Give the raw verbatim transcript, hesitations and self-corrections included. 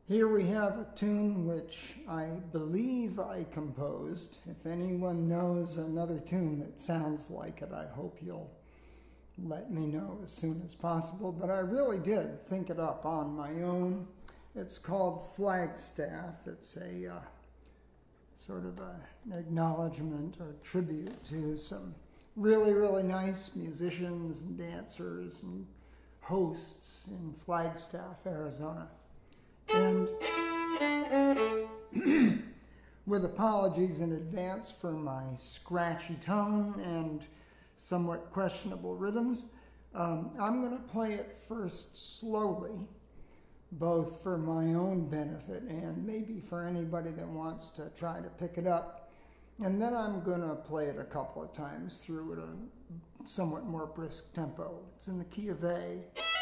Here we have a tune which I believe I composed. If anyone knows another tune that sounds like it, I hope you'll let me know as soon as possible. But I really did think it up on my own. It's called Flagstaff. It's a uh, sort of a, an acknowledgement or tribute to some really, really nice musicians and dancers and hosts in Flagstaff, Arizona. And with apologies in advance for my scratchy tone and somewhat questionable rhythms, um, I'm going to play it first slowly, both for my own benefit and maybe for anybody that wants to try to pick it up. And then I'm going to play it a couple of times through at a somewhat more brisk tempo. It's in the key of A.